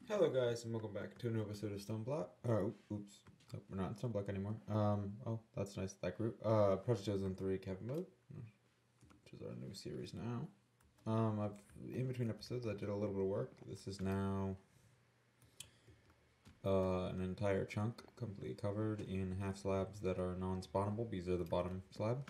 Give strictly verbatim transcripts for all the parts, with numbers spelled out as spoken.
Hello guys and welcome back to a new episode of Stoneblock. Oh, oops. Oh, we're not in Stoneblock anymore. Um, oh, that's nice, that group. Uh, Project Ozone three Kappa Mode, which is our new series now. Um, I've, in between episodes I did a little bit of work. This is now uh, an entire chunk completely covered in half slabs that are non-spawnable. These are the bottom slab.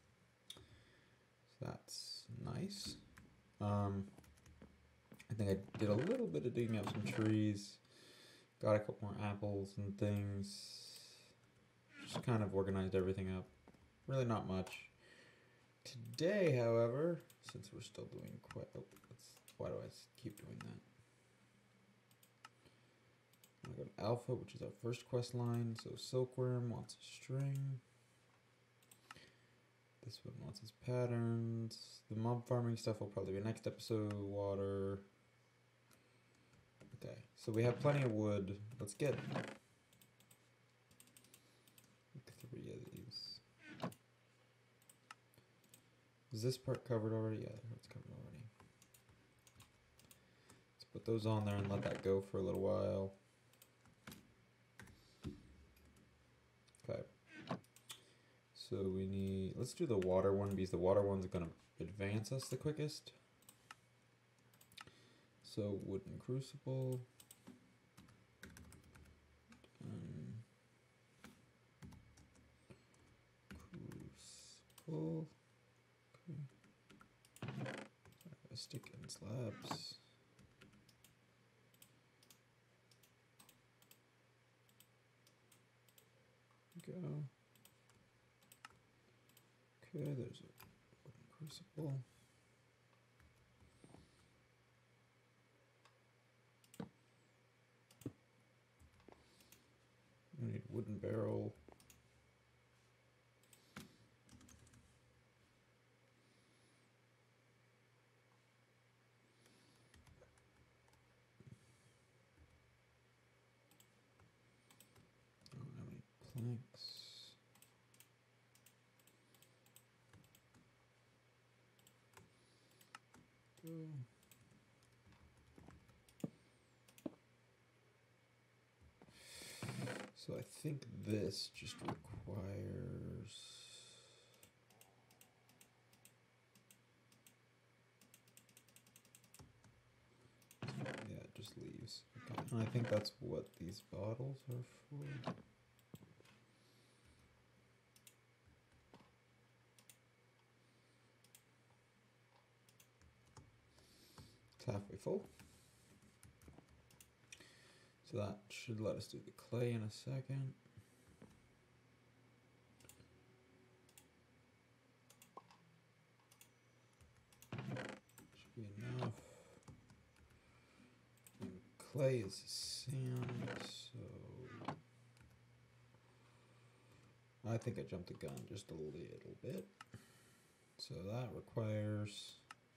So that's nice. Um, I think I did a little bit of digging up some trees. Got a couple more apples and things. Just kind of organized everything up. Really not much. Today, however, since we're still doing quite... Oh, that's, why do I keep doing that? I'm going to go to Alpha, which is our first quest line. So Silkworm wants a string. This one wants his patterns. The mob farming stuff will probably be next episode. Water... Okay, so we have plenty of wood. Let's get three of these. Is this part covered already? Yeah, it's covered already. Let's put those on there and let that go for a little while. Okay. So we need, let's do the water one because the water one's gonna advance us the quickest. So wooden crucible. Um, crucible. Okay. A stick and slabs. Go. Okay, there's a wooden crucible. We need a wooden barrel. I don't have any planks. Go. So I think this just requires... Yeah, it just leaves. Okay, and I think that's what these bottles are for. It's halfway full. So that should let us do the clay in a second. Should be enough. And clay is sand, so I think I jumped the gun just a little bit. So that requires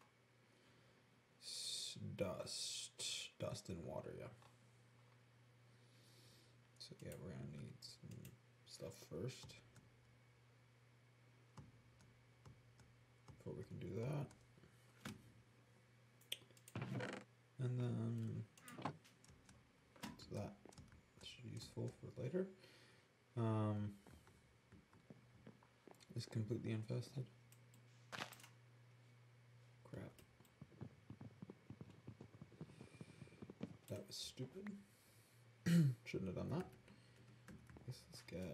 dust, dust and water, yeah. So yeah, we're gonna need some stuff first before we can do that. And then, so that should be useful for later. Um, is completely infested. Crap. That was stupid. Shouldn't have done that. Guess let's get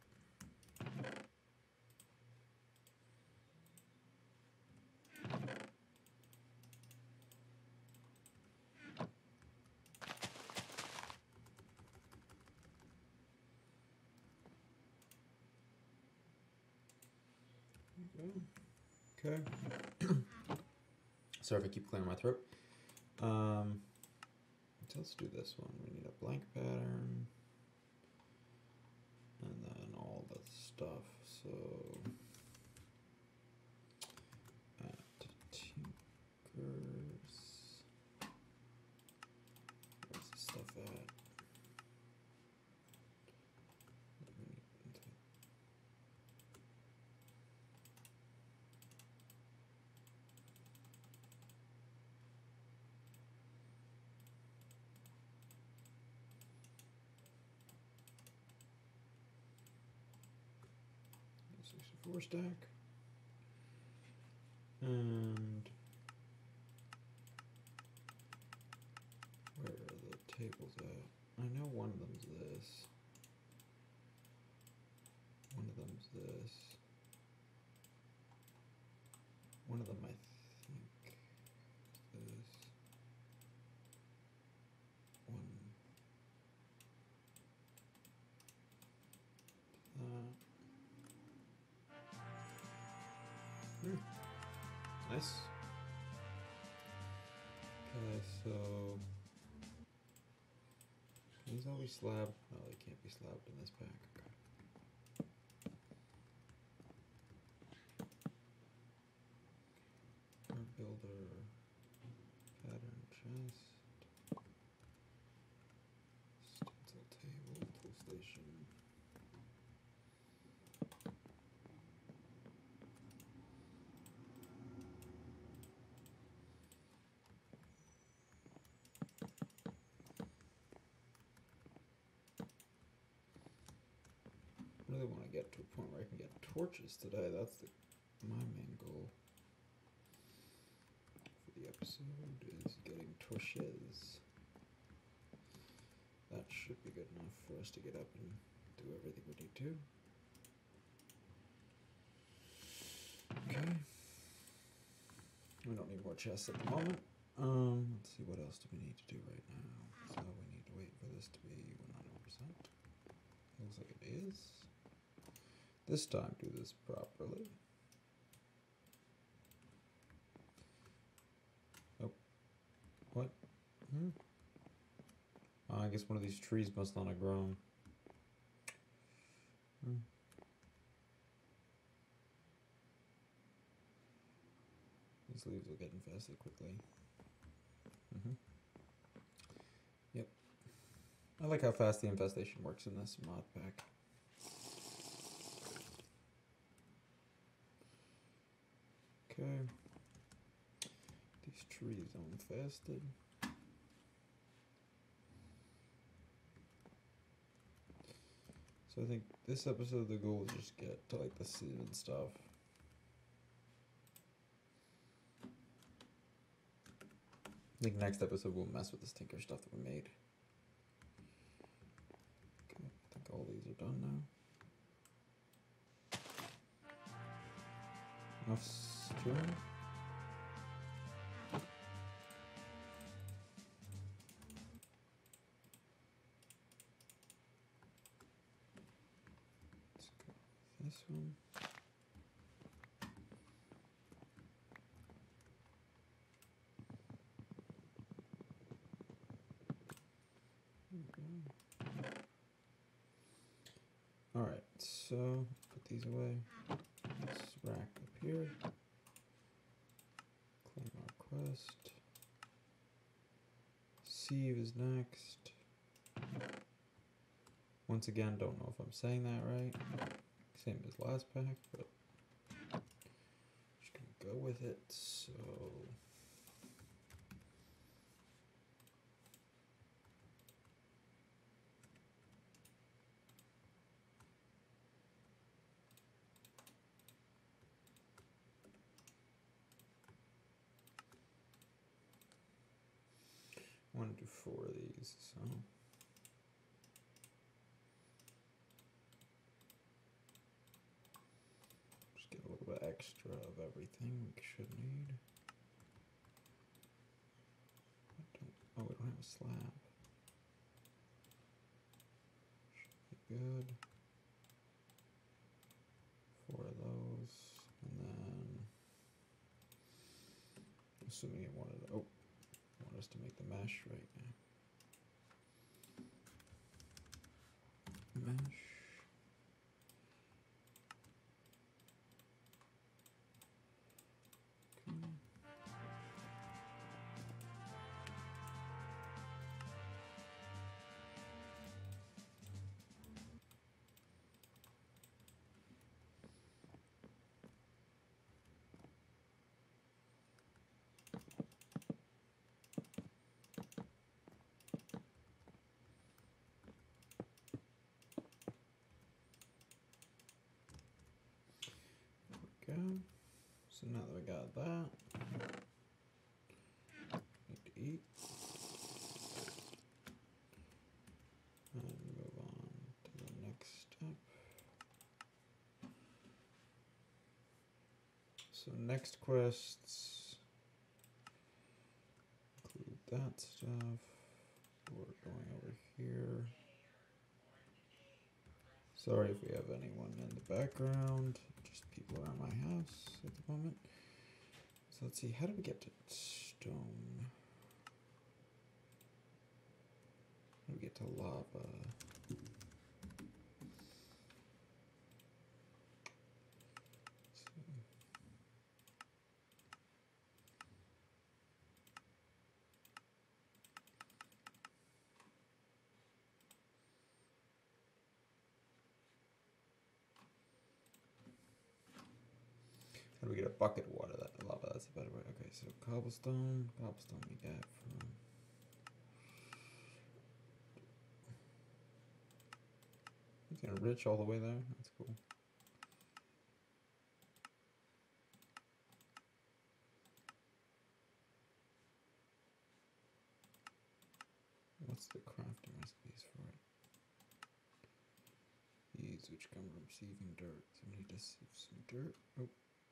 okay. Sorry if I keep clearing my throat. Um, so let's do this one. We need a blank pattern. And then all the stuff. So at Tinkers. Where's the stuff at? sixty-four stack. And where are the tables at? I know one of them's this. One of them's this. One of them I think is this. One. That. Hmm. Nice. Okay, so these always slab. No, they can't be slabbed in this pack. Okay. Card builder, pattern chest, stencil table, tool station. I really want to get to a point where I can get torches today. That's the, my main goal for the episode is getting torches. That should be good enough for us to get up and do everything we need to. Okay. We don't need more chests at the moment. Um, let's see, what else do we need to do right now? So we need to wait for this to be one hundred percent. Looks like it is. This time, do this properly. Oh, what? Hmm. Oh, I guess one of these trees must not have grown. Hmm. These leaves will get infested quickly. Mm-hmm. Yep. I like how fast the infestation works in this mod pack. Okay. These trees are infested. So I think this episode the goal is just get to like the sieve and stuff. I think next episode we'll mess with this tinker stuff that we made. Okay, I think all these are done now. Enough string. Let's go with this one. All right, so put these away. This rack up here. Claim our quest. Sieve is next. Once again, don't know if I'm saying that right. Same as last pack, but just gonna go with it. So I want to do four of these, so just get a little bit extra of everything we should need. I don't, oh, we don't have a slab. Should be good. Four of those, and then assuming it wanted, oh, want us to make the mesh right now. Mesh. Okay. go. So now that we got that, need to eat. And move on to the next step. So next quests include that stuff. We're going over here. Sorry if we have anyone in the background, just people around my house at the moment. So let's see, how do we get to stone? How do we get to lava? How do we get a bucket of water? That lava, that's a better way. Okay, so cobblestone, cobblestone we get from. It's gonna rich all the way there. That's cool. What's the crafting recipes for it? These which come from sieving dirt. So we need to sieve some dirt. Oh.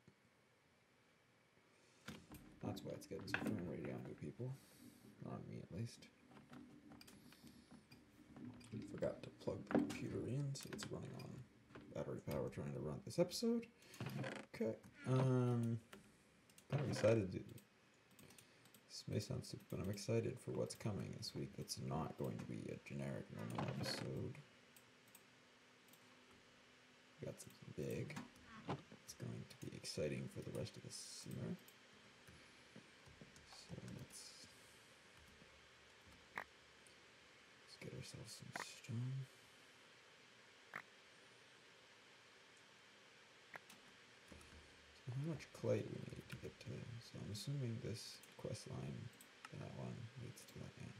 That's why it's getting some frame rate on you people. Or on me at least. Forgot to plug the computer in, so it's running on battery power trying to run this episode. Okay. Um kind of excited to this may sound stupid, but I'm excited for what's coming this week. That's not going to be a generic normal episode. We got something big. It's going to be exciting for the rest of the summer. So let's, let's get ourselves some stone. So how much clay do we need to get to? So I'm assuming this quest line, that one, leads to that end.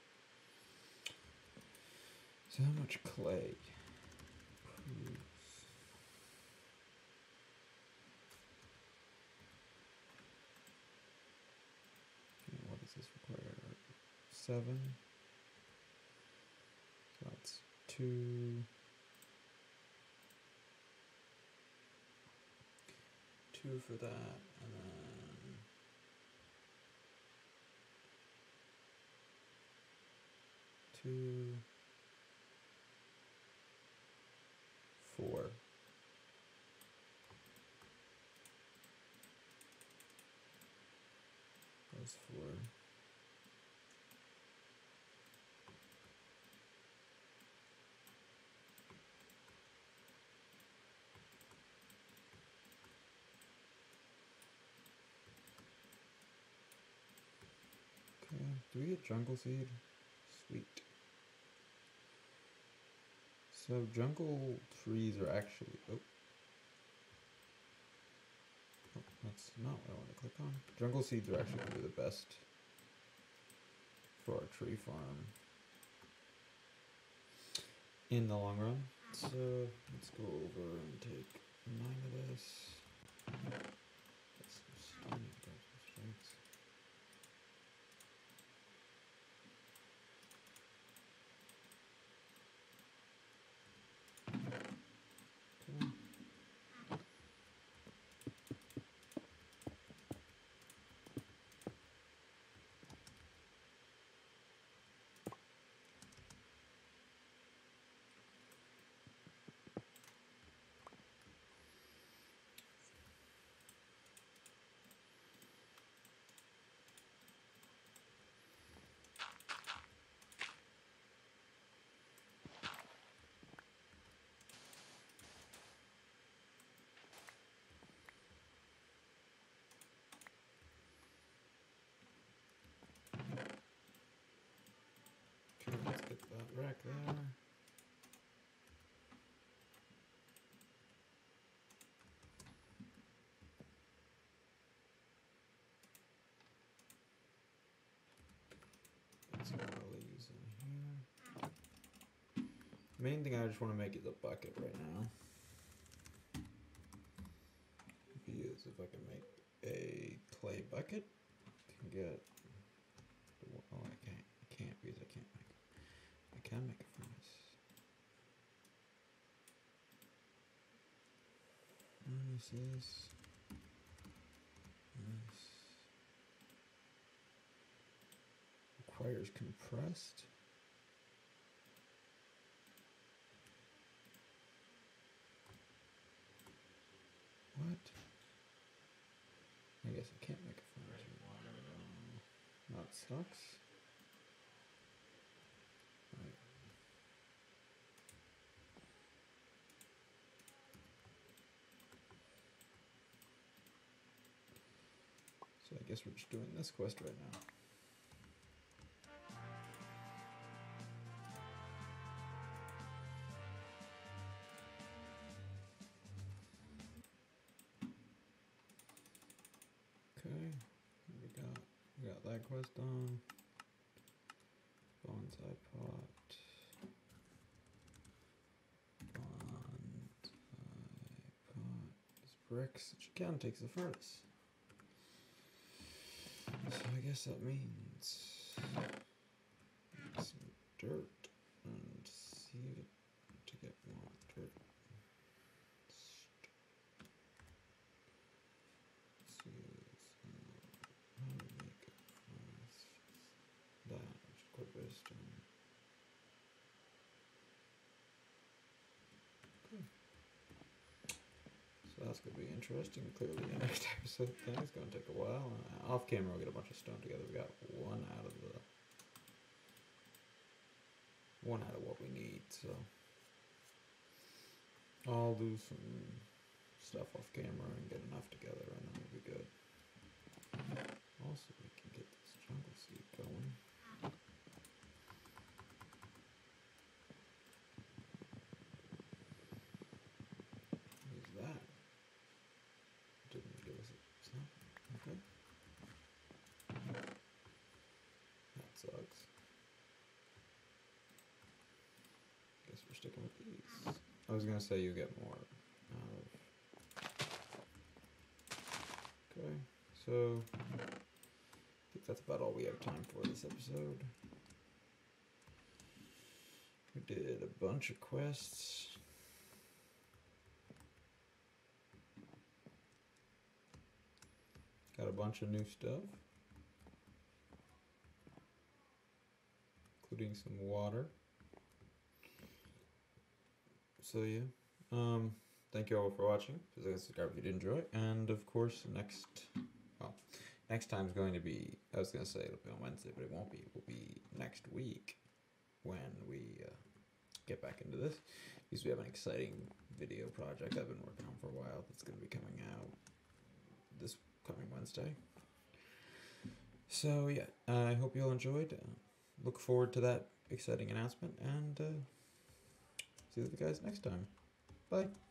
So how much clay? Proves. What does this require? Seven. So that's two. Two for that, and then two, four. Those four. Okay, do we get jungle seed? Sweet. So jungle trees are actually, oh. oh that's not what I want to click on. Jungle seeds are actually going to be the best for our tree farm in the long run. So let's go over and take nine of this. Get some stone, get some strengths. Let's get that rack there. Get some lilies in here. Main thing I just want to make is a bucket right now. Be is if I can make a clay bucket, can get. Oh, I can't. I can't because I can't make. I can make a furnace. Furnaces. Furnace. Requires compressed. What? I guess I can't make a furnace. Um, that sucks. Right. So I guess we're just doing this quest right now. Okay, we got we got that quest done. Bonsai pot. Bonsai pot. These bricks, which again takes the furnace. So I guess that means some dirt and seed it to get more dirt. How to make a furnace. That, which is quite a bit of stone. Okay. So that's going to be interesting. Clearly, the next episode thing is going to take a while. Uh, off camera, we'll get a bunch of stone together. We got one out of the one out of what we need. So I'll do some stuff off camera and get enough together, and then we'll be good. Also, we can get this jungle seed going. Use that. Didn't give us a snap. Okay. That sucks. Guess we're sticking with these. I was gonna say you get more out of. Okay, so I think that's about all we have time for this episode. We did a bunch of quests. Got a bunch of new stuff, including some water. So yeah, um, thank you all for watching. Please subscribe if you did enjoy, and of course, next, well, next time is going to be. I was gonna say it'll be on Wednesday, but it won't be. It will be next week when we uh, get back into this, because we have an exciting video project I've been working on for a while that's going to be coming out this coming Wednesday. So yeah, I hope you all enjoyed. Uh, look forward to that exciting announcement, and uh, see you guys next time. Bye.